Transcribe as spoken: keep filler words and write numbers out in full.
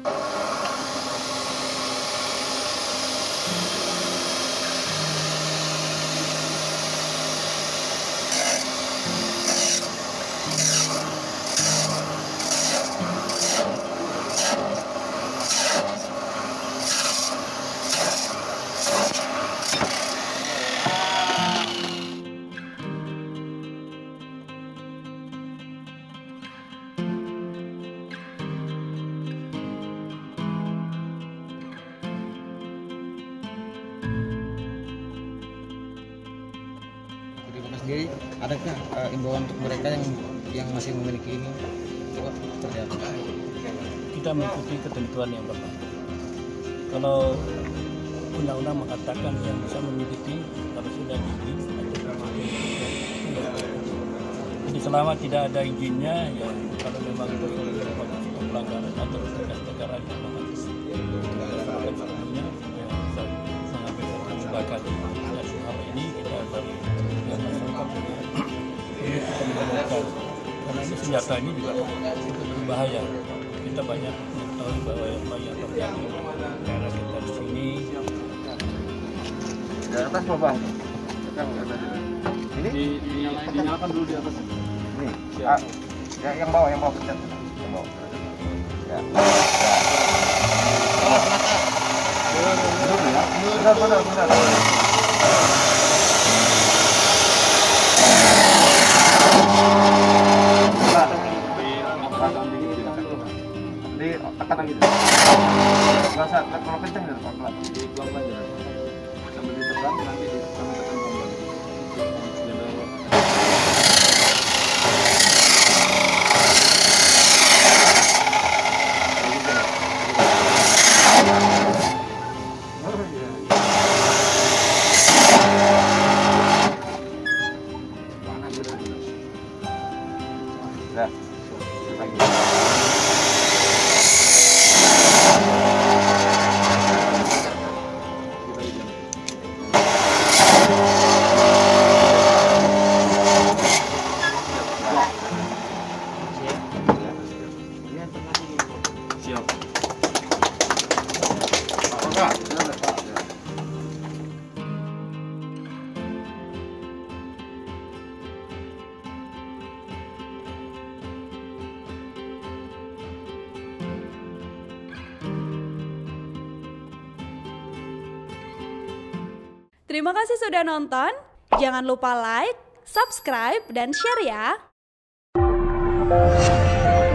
Sendiri adakah uh, imbauan untuk mereka yang yang masih memiliki ini? Coba seperti apa? Kita mengikuti ketentuan yang berlaku. Kalau undang-undang mengatakan yang bisa memiliki kalau sudah izin atau jadi selama tidak ada izinnya, ya kalau memang itu merupakan pelanggaran atau negara yang melakukan sebelumnya, ya sangat mengakibatkan dan hal ini kita baru yang masyarakat ini kita menemukan karena ini senjata ini juga cukup berbahaya. Kita banyak mengetahui bahwa apa yang terjadi karena kita di sini. Di atas apa bang? Ini Di, di, dinyalakan dulu di atas. ini ah, ya, yang bawah yang bawah pencet yang bawah ya, ya. Benar benar benar. Di tekan lagi. Rasa kalau kencang ya pelan-pelan. Pelan-pelan ya. Sambil ditekan nanti ditekan pelan-pelan. Dah. Lagi. Siap. Oke. Terima kasih sudah nonton. Jangan lupa like, subscribe, dan share ya.